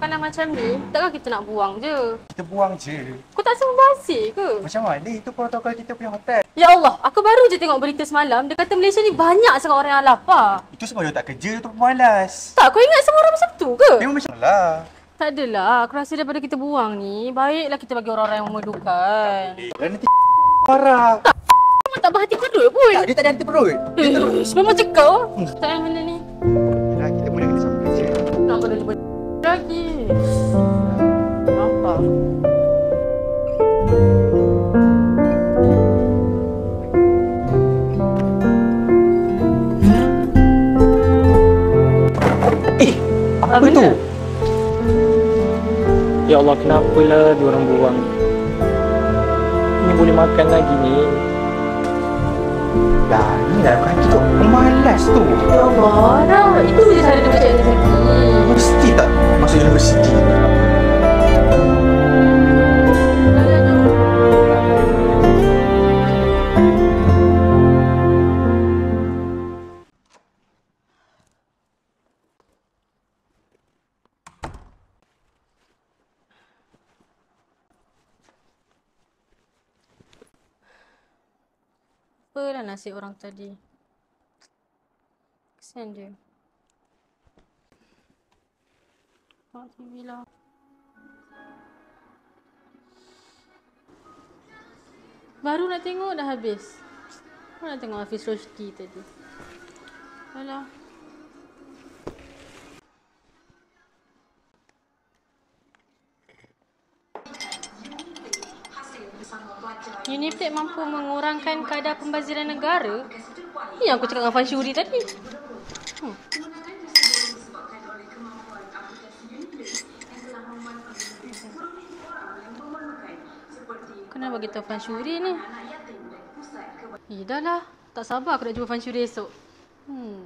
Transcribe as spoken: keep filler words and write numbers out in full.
makanan macam ni, takkan kita nak buang je? Kita buang je. Kau tak rasa membazir ke? Macam mana? Itu protokol kita punya hotel. Ya Allah, aku baru je tengok berita semalam. Dia kata Malaysia ni banyak sangat orang yang lapar. Itu sebab dia tak kerja atau pemalas. Tak, kau ingat semua orang macam tu ke? Memang macam lah. Tak adalah. Aku rasa daripada kita buang ni, baiklah kita bagi orang-orang yang memerlukan. Kalau nanti parah. Memang tak berhati perut pun. Tak, dia tak ada hati perut. Eh, memang macam kau. Tak yang mana ni? Yalah, kita boleh kena sampai kerja. Nak kena jumpa lagi. Nampak. Eh, apa tu? Ya Allah, kenapalah diorang buang? Ini boleh makan lagi ni. Dah, ni lah bukan kita pemalas tu. Ya Allah, dah. Itu je cara dia macam rezeki. Mesti tak masuk universiti. Apalah nasib orang tadi. Kesian dia. Mak T V lah. Baru nak tengok dah habis. Baru nak tengok Hafiz Roshdi tadi. Alah. Unipid mampu mengurangkan kadar pembaziran negara? Ini yang aku cakap dengan Fan Shuri tadi. Hmm. Kenapa bagi tahu Fan Shuri ni? Eh, dah lah. Tak sabar aku nak jumpa Fan Shuri esok. Hmm.